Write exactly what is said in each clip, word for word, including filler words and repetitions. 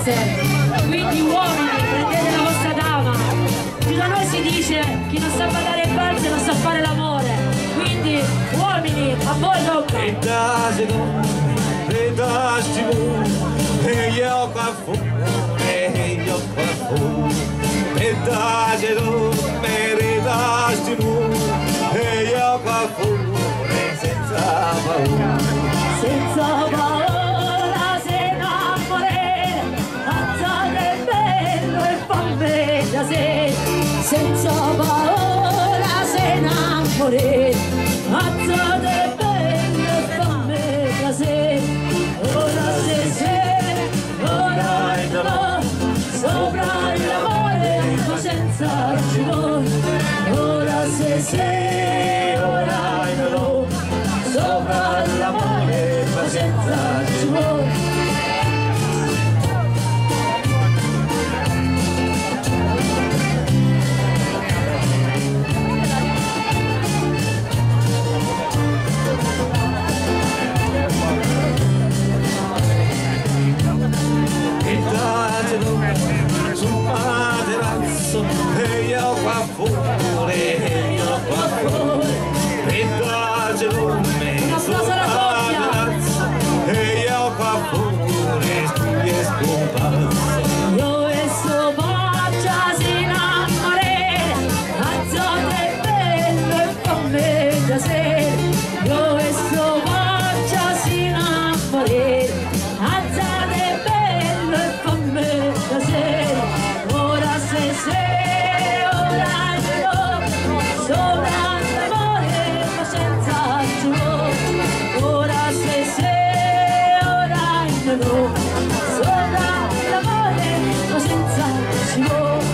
ragazze, quindi uomini, prendete la vostra dama. Qui da noi si dice chi non sa badare il valzer non sa fare l'amore, quindi uomini, a voi tocca. E dasi non, e dasi non, e io qua fuori, e io qua fuori, e dasi non, e dasi non, e io qua fuori, senza paura. Senza paura se innamorare, alzate bello e fammi piacere. Senza paura se innamorare, alzate bello e fammi piacere. Ora se sei, ora è no, sopra l'amore senza timore. Ora se sei, ora è no, sopra l'amore senza timore. E datelo sul materasso, e io qua fuori, e io qua fuori, e datelo me sul materasso, e io qua fuori, e scomparso. Io e so faccia si innamorare, alzate bello e fammi piacere. Io e so faccia si innamorare, alzate bello e fammi piacere. Ora se sei, ora no, sopra l'amore ma senza timore. Ora se sei, ora no, sopra l'amore ma senza timore.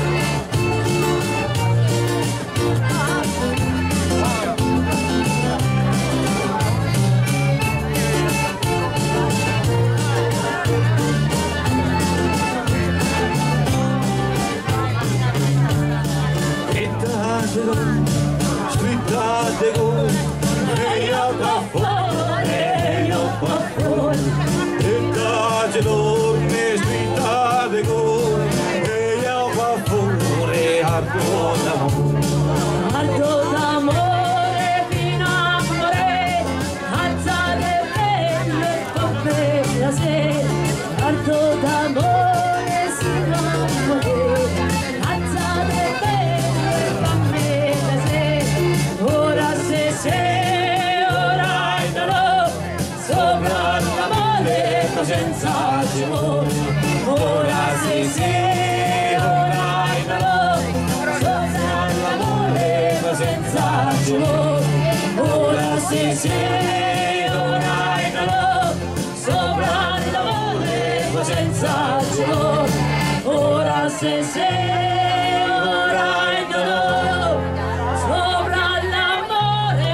E datelo, sgridate con, e io qua fuori, e io qua fuori, e datelo me sgridate con, e io qua fuori, a buon amore. Alto d'amore fino a morire, alzate bello e fammi piacere. Alto d'amore fino a morire, alzate bello e fammi piacere. Ora se sei, ora no, sopra l'amore senza timore. Ora se sei, ora no, sopra l'amore senza timore. Ora se sei, ora no, sopra l'amore senza timore. Ora se sei, ora no, sopra l'amore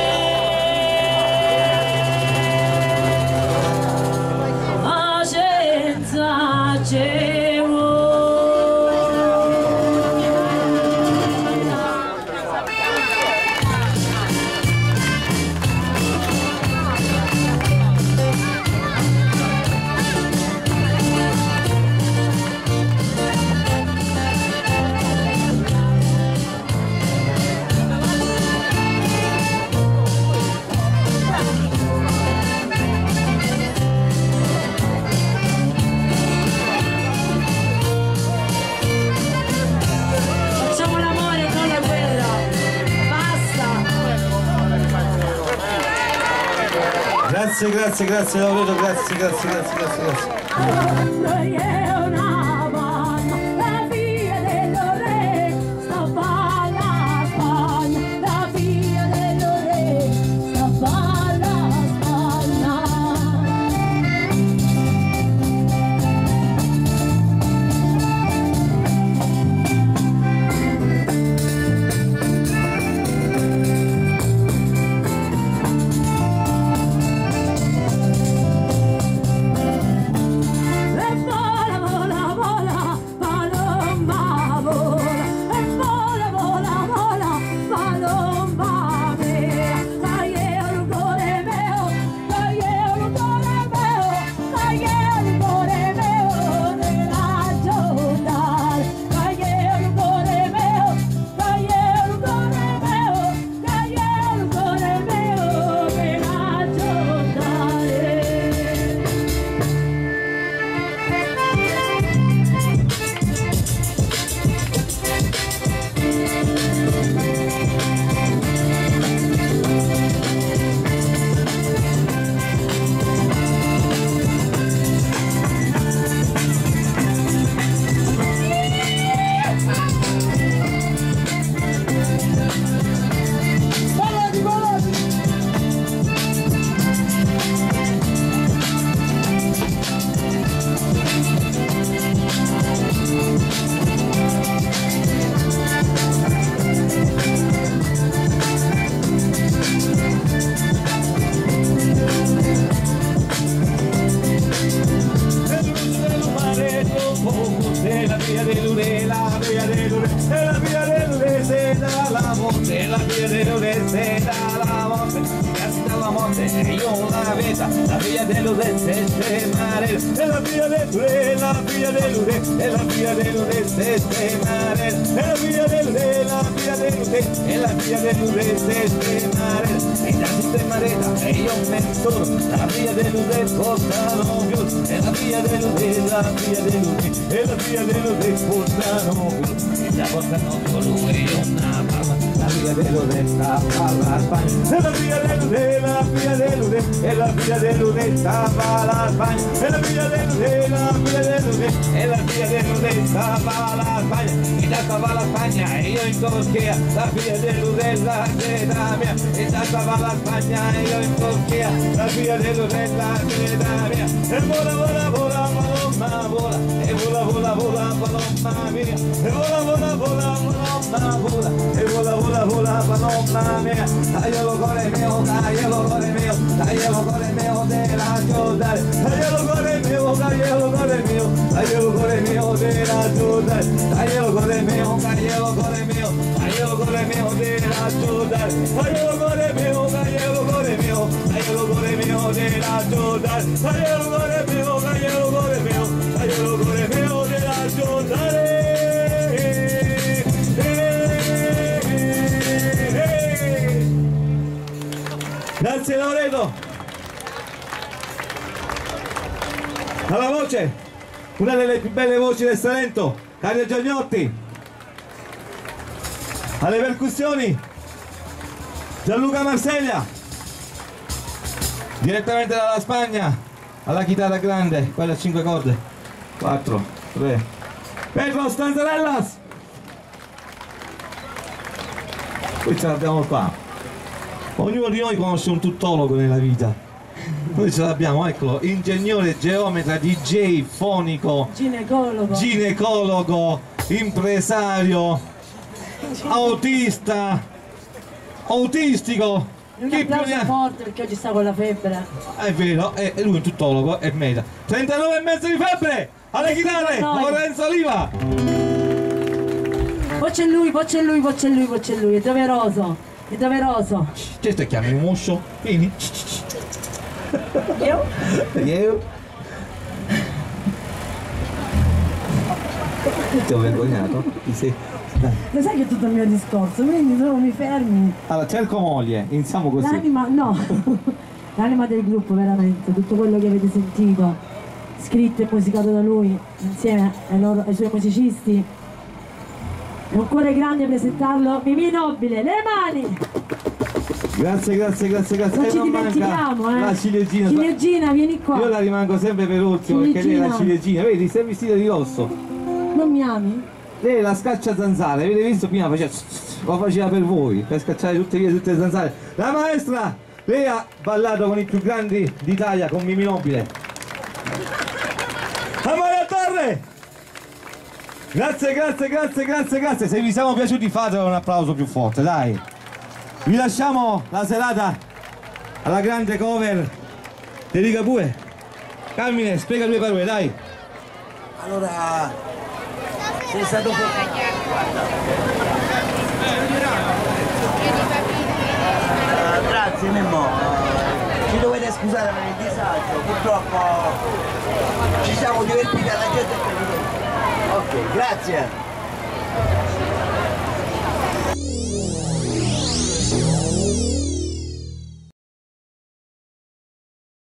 ma senza timore. Facciamo l'amore, non la guerra. Basta. Grazie, grazie, grazie, Loreto, grazie, grazie, grazie, grazie, grazie. E poi è la via dell'Udese dalla morte, la via dell'Udese dalla morte, canta la morte e io la veta, la via dell'Udese se mare, è la via dell'Udese, la via dell'Udese, è la via dell'Udese se mare, è la via dell'Udese, la via dell'Udese, è la via dell'Udese se mare, e da tutte mareta e io mentoro, la via dell'Udese portano più, è la via dell'Udese, la via dell'Udese, è la via dell'Udese portano più, e la portano con lui una mamma, la via dell'Udese alla Spagna, è la via dell'Udese, la via dell'Udese, è la via dell'Udese alla Spagna, è la via dell'Udese, la via dell'Udese, è la via dell'Udese alla Spagna, e da va la Spagna e io in Turchia, la via dell'Udese la città mia, e da va la Spagna e io in Turchia, la via dell'Udese la città mia, e vola vola vola palomma vola, e vola vola vola palomma mia, e vola vola vola palomma vola, e vola vola vola palomma mia, taglialo cuore mio, taglialo cuore mio, taglialo cuore mio della giornata, taglialo cuore mio, taglialo cuore mio, taglialo cuore mio della giornata, taglialo cuore mio, taglialo cuore mio, taglialo cuore mio della giornata, taglialo cuore mio, taglialo cuore mio, taglialo cuore mio della giornata, taglialo cuore mio, taglialo cuore mio, taglialo cuore mio della giornata. Grazie Loreto. Alla voce, una delle più belle voci del Salento, Cario Giagnotti. Alle percussioni, Gianluca Marseglia. Direttamente dalla Spagna, alla chitarra grande, quella a cinque corde. quattro, tre. Pedro Stanzarellas. Qui ce l'abbiamo qua. Ognuno di noi conosce un tuttologo nella vita. Noi ce l'abbiamo, eccolo, ingegnere, geometra, D J, fonico, ginecologo, ginecologo, impresario, autista, autistico. un Chi più applauso ne ha? forte perché oggi sta con la febbre. È vero, è, lui è un tuttologo, è meta. trentanove e mezzo di febbre, alle chitarre, Lorenzo Oliva. Poi c'è lui, poi c'è lui, poi c'è lui, poi c'è lui, è doveroso, è doveroso. Che te chiami un moscio? Vieni. Io? Io? Ti ho vergognato? Ti sei... Lo sai che è tutto il mio discorso, quindi tu mi fermi. Allora, cerco moglie, iniziamo così. L'anima, no, l'anima del gruppo veramente, tutto quello che avete sentito, scritto e musicato da lui, insieme ai, loro, ai suoi musicisti. È un cuore grande presentarlo, Mimì Nobile, le mani! Grazie, grazie, grazie, grazie. Non eh, ci non dimentichiamo, manca eh! la ciliegina. Ciliegina, vieni qua! Io la rimango sempre per ultimo perché lei è la ciliegina, vedi, sei vestita di rosso. Non mi ami? Lei è la scaccia zanzare, avete visto prima faceva, lo faceva per voi, per scacciare tutte via tutte le zanzare. La maestra, lei ha ballato con i più grandi d'Italia, con Mimì Nobile. Amalia Torre! Grazie, grazie, grazie, grazie, grazie. Se vi siamo piaciuti fatelo un applauso più forte, dai. Vi lasciamo la serata alla grande cover di Ligabue. Carmine, spiega due parole, dai. Allora, sei stato uh, grazie Mimmo, ci dovete scusare per il disagio, purtroppo ci siamo divertiti alla gente. Ok, grazie.